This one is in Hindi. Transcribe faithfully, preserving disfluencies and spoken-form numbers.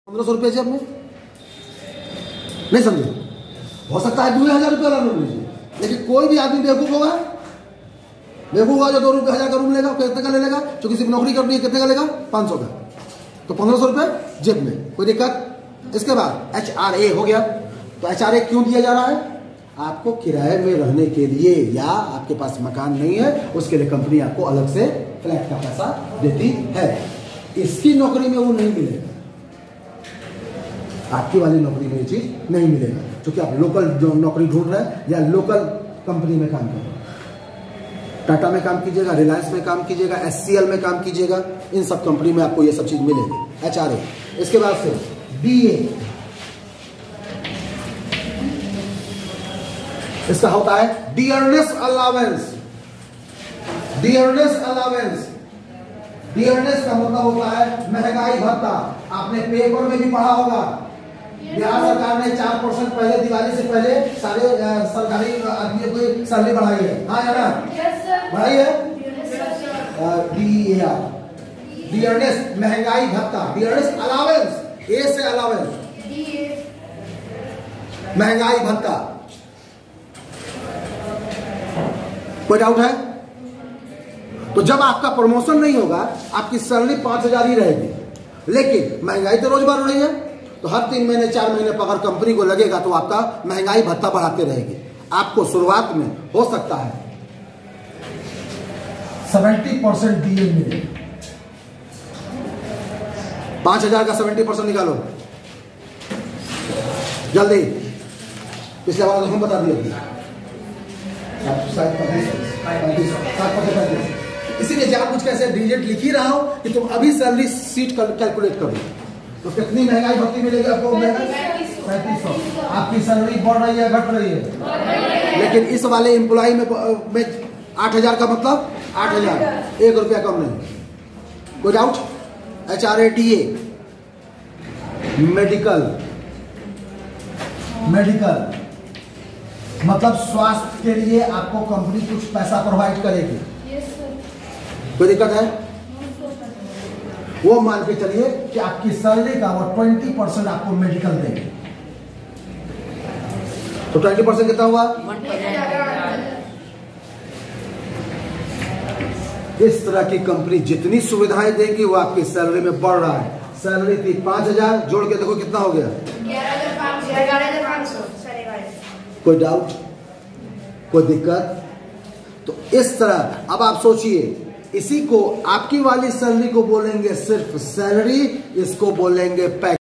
पंद्रह सौ रुपये जेब में नहीं समझे। हो सकता है दो हजार रुपये वाला रूम लीजिए, लेकिन कोई भी आदमी बेवकूफ होगा बेवकूफ होगा जो दो रुपये हजार का रूम लेगा कितने का ले लेगा, जो किसी की नौकरी करनी है कितने का लेगा, पाँच सौ का, तो पंद्रह सौ रुपये जेब में, कोई दिक्कत। इसके बाद एच आर ए हो गया। तो एच आर ए क्यों दिया जा रहा है? आपको किराए में रहने के लिए, या आपके पास मकान नहीं है उसके लिए कंपनी आपको अलग से फ्लैट का पैसा देती है। इसकी नौकरी में वो नहीं मिलेगा, आपकी वाली नौकरी में ये चीज नहीं मिलेगा, क्योंकि आप लोकल जो नौकरी ढूंढ रहे हैं या लोकल कंपनी में काम कर रहे हैं। टाटा में काम कीजिएगा, रिलायंस में काम कीजिएगा, एस सी एल में काम कीजिएगा, इन सब कंपनी में आपको ये सब चीज मिलेगी। H R A. इसके बाद से डी ए, इसका होता है dearness allowance. Dearness allowance, dearness का मतलब होता है महंगाई भत्ता। आपने पेपर में भी पढ़ा होगा, बिहार सरकार ने चार परसेंट पहले दिवाली से पहले सारे सरकारी आदमियों की सैलरी बढ़ाई है। हाँ या ना? बढ़ाई है। डी आर, डियरनेस महंगाई भत्ता, डियरनेस अलावेंस, ए से अलावेंस, महंगाई भत्ता। कोई डाउट है? तो जब आपका प्रमोशन नहीं होगा, आपकी सैलरी पांच हजार ही रहेगी, लेकिन महंगाई तो रोज बढ़ रही है, तो हर तीन महीने चार महीने पर अगर कंपनी को लगेगा तो आपका महंगाई भत्ता बढ़ाते रहेगी। आपको शुरुआत में हो सकता है सेवेंटी परसेंट डीए मिले। पांच हजार का सेवेंटी परसेंट निकालो जल्दी, पिछले बार हम बता दिए। इसीलिए जानबूझ के ऐसे डिजिट लिख ही रहा हूं कि तुम अभी सैलरी सीट कैलकुलेट करो। तो कितनी महंगाई भत्ती मिलेगी आपको? पैंतीस सौ। आपकी सैलरी बढ़ रही है घट रही है? लेकिन इस वाले एम्प्लॉय में, में आठ हजार का मतलब आठ हजार, एक रुपया कम नहीं। कोई doubt? H R A D A, medical, medical मतलब स्वास्थ्य के लिए आपको कंपनी कुछ पैसा प्रोवाइड करेगी। कोई दिक्कत है? वो मान के चलिए कि आपकी सैलरी का वो ट्वेंटी परसेंट आपको मेडिकल देंगे, तो ट्वेंटी परसेंट कितना हुआ? इस तरह की कंपनी जितनी सुविधाएं देगी वो आपकी सैलरी में बढ़ रहा है। सैलरी थी पांच हजार, जोड़ के देखो कितना हो गया? ग्यारह हजार पांच सौ। कोई डाउट? कोई दिक्कत? तो इस तरह अब आप सोचिए, इसी को आपकी वाली सैलरी को बोलेंगे सिर्फ सैलरी, इसको बोलेंगे पैकेज।